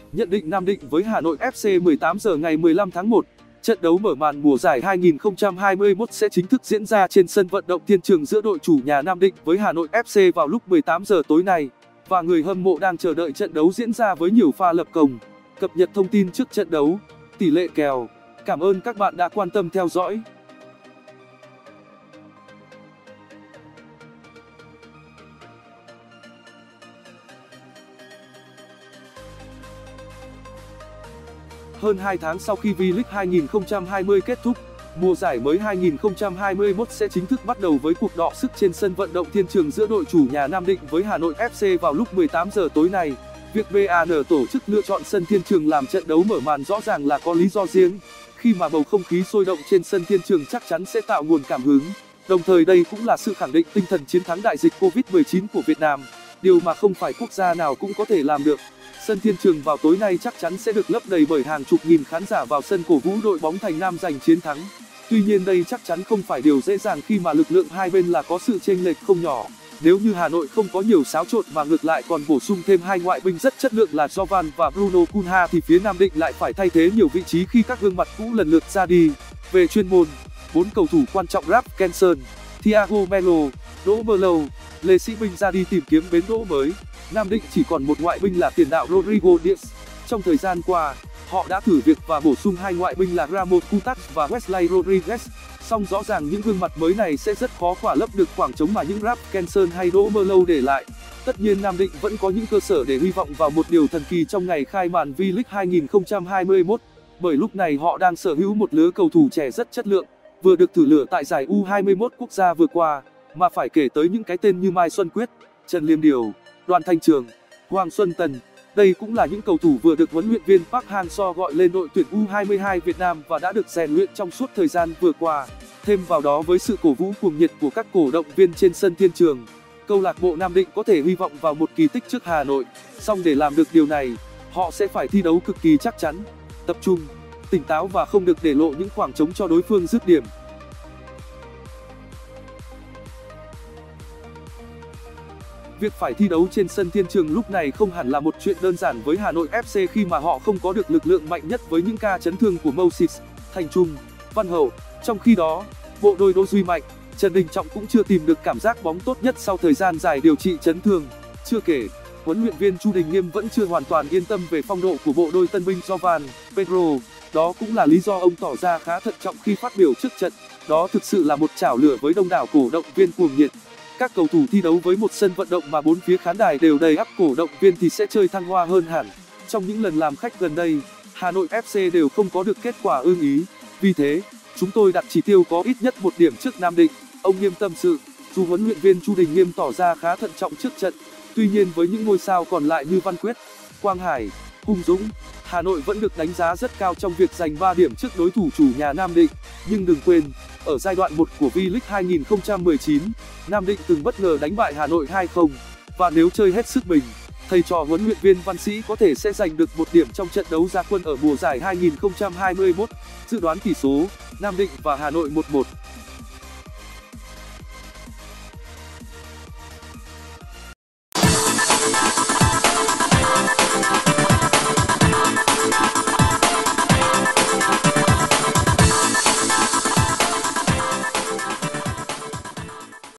Nhận định Nam Định với Hà Nội FC 18 giờ ngày 15 tháng 1. Trận đấu mở màn mùa giải 2021 sẽ chính thức diễn ra trên sân vận động Thiên Trường giữa đội chủ nhà Nam Định với Hà Nội FC vào lúc 18 giờ tối nay. Và người hâm mộ đang chờ đợi trận đấu diễn ra với nhiều pha lập công. Cập nhật thông tin trước trận đấu, tỷ lệ kèo. Cảm ơn các bạn đã quan tâm theo dõi. Hơn 2 tháng sau khi V-League 2020 kết thúc, mùa giải mới 2021 sẽ chính thức bắt đầu với cuộc đọ sức trên sân vận động Thiên Trường giữa đội chủ nhà Nam Định với Hà Nội FC vào lúc 18 giờ tối nay. Việc BAN tổ chức lựa chọn sân Thiên Trường làm trận đấu mở màn rõ ràng là có lý do riêng, khi mà bầu không khí sôi động trên sân Thiên Trường chắc chắn sẽ tạo nguồn cảm hứng. Đồng thời đây cũng là sự khẳng định tinh thần chiến thắng đại dịch Covid-19 của Việt Nam, điều mà không phải quốc gia nào cũng có thể làm được. Sân Thiên Trường vào tối nay chắc chắn sẽ được lấp đầy bởi hàng chục nghìn khán giả vào sân cổ vũ đội bóng Thành Nam giành chiến thắng. Tuy nhiên đây chắc chắn không phải điều dễ dàng khi mà lực lượng hai bên là có sự chênh lệch không nhỏ. Nếu như Hà Nội không có nhiều xáo trộn mà ngược lại còn bổ sung thêm hai ngoại binh rất chất lượng là Jovan và Bruno Cunha thì phía Nam Định lại phải thay thế nhiều vị trí khi các gương mặt cũ lần lượt ra đi. Về chuyên môn, 4 cầu thủ quan trọng Ralph Kenson, Thiago Melo, Đỗ Mơ Lâu, Lê Sĩ Minh ra đi tìm kiếm bến đỗ mới. Nam Định chỉ còn một ngoại binh là tiền đạo Rodrigo Diaz. Trong thời gian qua, họ đã thử việc và bổ sung hai ngoại binh là Ramos Kutas và Wesley Rodriguez. Song rõ ràng những gương mặt mới này sẽ rất khó khỏa lấp được khoảng trống mà những Ralph Kenson hay Đỗ Mơ Lâu để lại. Tất nhiên Nam Định vẫn có những cơ sở để hy vọng vào một điều thần kỳ trong ngày khai màn V-League 2021, bởi lúc này họ đang sở hữu một lứa cầu thủ trẻ rất chất lượng, vừa được thử lửa tại giải U21 quốc gia vừa qua, mà phải kể tới những cái tên như Mai Xuân Quyết, Trần Liêm Điều, Đoàn Thanh Trường, Hoàng Xuân Tần. Đây cũng là những cầu thủ vừa được huấn luyện viên Park Hang-seo gọi lên đội tuyển U22 Việt Nam và đã được rèn luyện trong suốt thời gian vừa qua. Thêm vào đó với sự cổ vũ cuồng nhiệt của các cổ động viên trên sân Thiên Trường, câu lạc bộ Nam Định có thể hy vọng vào một kỳ tích trước Hà Nội. Song để làm được điều này, họ sẽ phải thi đấu cực kỳ chắc chắn, tập trung, tỉnh táo và không được để lộ những khoảng trống cho đối phương dứt điểm. Việc phải thi đấu trên sân Thiên Trường lúc này không hẳn là một chuyện đơn giản với Hà Nội FC khi mà họ không có được lực lượng mạnh nhất với những ca chấn thương của Moses, Thành Trung, Văn Hậu. Trong khi đó, bộ đôi Đỗ Duy Mạnh, Trần Đình Trọng cũng chưa tìm được cảm giác bóng tốt nhất sau thời gian dài điều trị chấn thương. Chưa kể, huấn luyện viên Chu Đình Nghiêm vẫn chưa hoàn toàn yên tâm về phong độ của bộ đôi tân binh Jovan, Pedro. Đó cũng là lý do ông tỏ ra khá thận trọng khi phát biểu trước trận. Đó thực sự là một chảo lửa với đông đảo cổ động viên cuồng nhiệt. Các cầu thủ thi đấu với một sân vận động mà bốn phía khán đài đều đầy ắp cổ động viên thì sẽ chơi thăng hoa hơn hẳn. Trong những lần làm khách gần đây, Hà Nội FC đều không có được kết quả ưng ý. Vì thế, chúng tôi đặt chỉ tiêu có ít nhất 1 điểm trước Nam Định, ông Nghiêm tâm sự. Dù huấn luyện viên Chu Đình Nghiêm tỏ ra khá thận trọng trước trận, tuy nhiên với những ngôi sao còn lại như Văn Quyết, Quang Hải, Hùng Dũng, Hà Nội vẫn được đánh giá rất cao trong việc giành 3 điểm trước đối thủ chủ nhà Nam Định. Nhưng đừng quên, ở giai đoạn 1 của V-League 2019, Nam Định từng bất ngờ đánh bại Hà Nội 2-0. Và nếu chơi hết sức mình, thầy trò huấn luyện viên Văn Sĩ có thể sẽ giành được 1 điểm trong trận đấu ra quân ở mùa giải 2021. Dự đoán tỷ số: Nam Định và Hà Nội 1-1.